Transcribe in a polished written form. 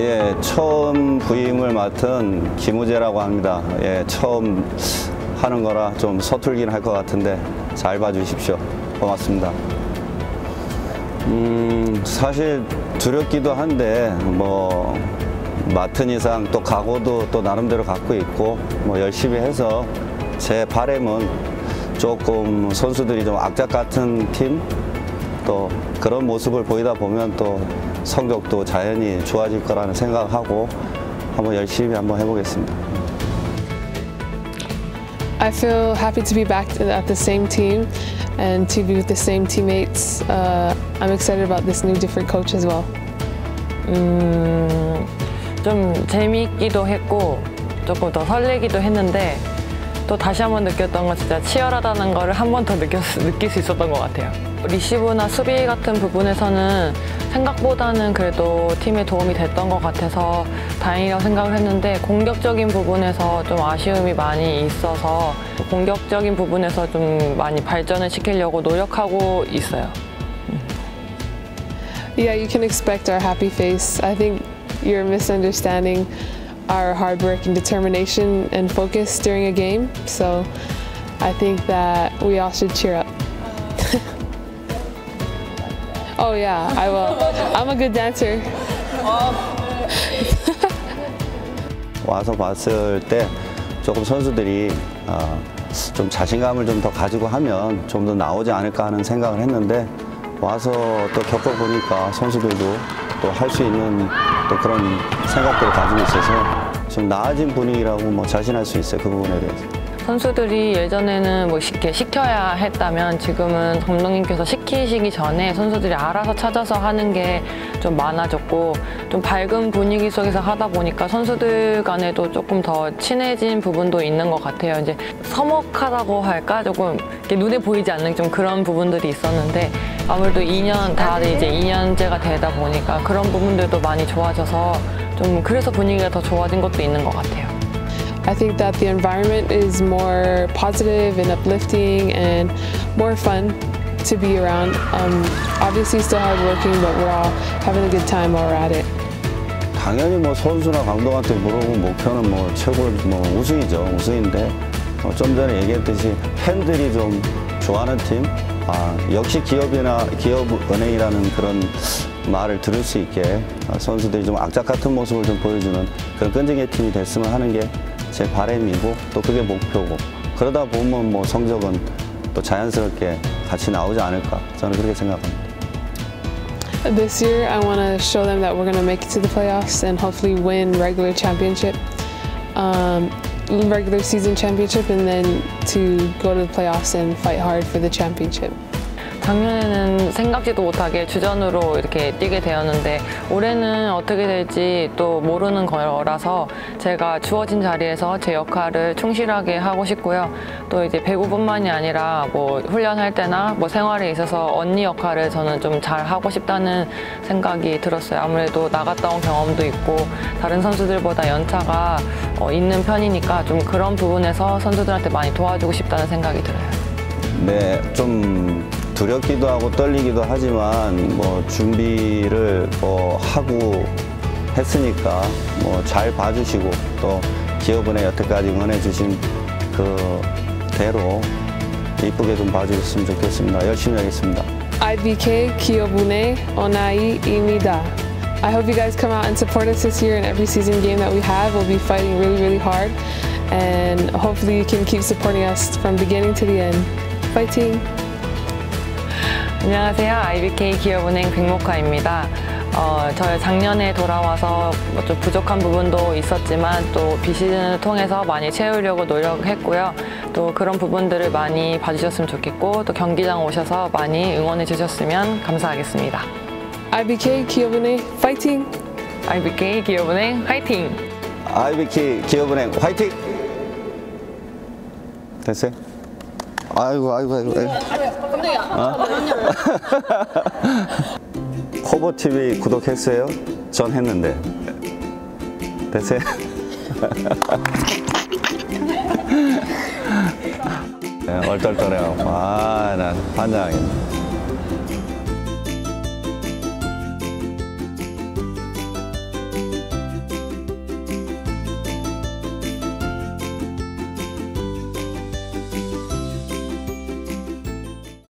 예, 처음 부임을 맡은 김우재라고 합니다. 예, 처음 하는 거라 좀 서툴긴 할 것 같은데 잘 봐주십시오. 고맙습니다. 사실 두렵기도 한데 뭐 맡은 이상 또 각오도 또 나름대로 갖고 있고 뭐 열심히 해서 제 바람은 조금 선수들이 좀 악착 같은 팀 또 그런 모습을 보이다 보면 또 성적도 자연히 좋아질 거라는 생각하고 한번 열심히 한번 해보겠습니다. I feel happy to be back at the same team and to be with the same teammates. I'm excited about this new different coach as well. 좀 재미있기도 했고 조금 더 설레기도 했는데 또 다시 한번 느꼈던 건 진짜 치열하다는 거를 한 번 더 느낄 수 있었던 것 같아요. 리시브나 수비 같은 부분에서는 생각보다는 그래도 팀에 도움이 됐던 것 같아서 다행이라고 생각을 했는데 공격적인 부분에서 좀 아쉬움이 많이 있어서 공격적인 부분에서 좀 많이 발전을 시키려고 노력하고 있어요. Yeah, you can expect our happy face. I think you're misunderstanding our hard work and determination and focus during a game. So I think that we all should cheer up. Oh yeah, I will. I'm a good dancer. 와서 봤을 때 조금 선수들이 좀 자신감을 좀 더 가지고 하면 좀 더 나오지 않을까 하는 생각을 했는데 와서 또 겪어보니까 선수들도 또 할 수 있는 또 그런 생각들을 가지고 있어서 좀 나아진 분위기라고 뭐 자신할 수 있어요. 그 부분에 대해서. 선수들이 예전에는 뭐 시켜야 했다면 지금은 감독님께서 시키시기 전에 선수들이 알아서 찾아서 하는 게 좀 많아졌고 좀 밝은 분위기 속에서 하다 보니까 선수들 간에도 조금 더 친해진 부분도 있는 것 같아요. 이제 서먹하다고 할까? 조금 이렇게 눈에 보이지 않는 좀 그런 부분들이 있었는데 아무래도 2년, 다들 이제 2년째가 되다 보니까 그런 부분들도 많이 좋아져서 좀 그래서 분위기가 더 좋아진 것도 있는 것 같아요. I think that the environment is more positive and uplifting and more fun to be around. Obviously still hardworking, but we're all having a good time while we're at it. 당연히 뭐 선수나 감독한테 물어보면 목표는 뭐 최고 뭐 우승이죠. 우승인데 좀 전에 얘기했듯이 팬들이 좀 좋아하는 팀, 역시 기업은행이라는 그런 말을 들을 수 있게 선수들이 좀 악착 같은 모습을 좀 보여주는 그런 끈질긴 팀이 됐으면 하는 게 제 바람이고 또 그게 목표고 그러다 보면 뭐 성적은 또 자연스럽게 같이 나오지 않을까 저는 그렇게 생각합니다. This year I want to show them that we're going to make it to the playoffs and hopefully win regular season championship and then to go to the playoffs and fight hard for the championship. 작년에는 생각지도 못하게 주전으로 이렇게 뛰게 되었는데 올해는 어떻게 될지 또 모르는 거라서 제가 주어진 자리에서 제 역할을 충실하게 하고 싶고요. 또 이제 배구뿐만이 아니라 뭐 훈련할 때나 뭐 생활에 있어서 언니 역할을 저는 좀 잘 하고 싶다는 생각이 들었어요. 아무래도 나갔다 온 경험도 있고 다른 선수들보다 연차가 있는 편이니까 좀 그런 부분에서 선수들한테 많이 도와주고 싶다는 생각이 들어요. 네, 좀 두렵기도 하고 떨리기도 하지만 뭐 준비를 뭐 하고 했으니까 뭐 잘 봐주시고 또 기업은행 여태까지 응원해 주신 그대로 이쁘게 좀 봐주셨으면 좋겠습니다. 열심히 하겠습니다. IBK 기업은행 오나이입니다. I hope you guys come out and support us this year in every season game that we have. We'll be fighting really, really hard and hopefully you can keep supporting us from beginning to the end. Fighting! 안녕하세요. IBK 기업은행 백목화입니다. 저희 작년에 돌아와서 좀 부족한 부분도 있었지만 또 비시즌을 통해서 많이 채우려고 노력했고요. 또 그런 부분들을 많이 봐주셨으면 좋겠고 또 경기장 오셔서 많이 응원해 주셨으면 감사하겠습니다. IBK 기업은행 파이팅! IBK 기업은행 화이팅! IBK 기업은행 화이팅! 됐어요? 아이고. 코보TV 구독했어요? 전 했는데. 됐어요? 얼떨떨해요. 난 환장하겠네.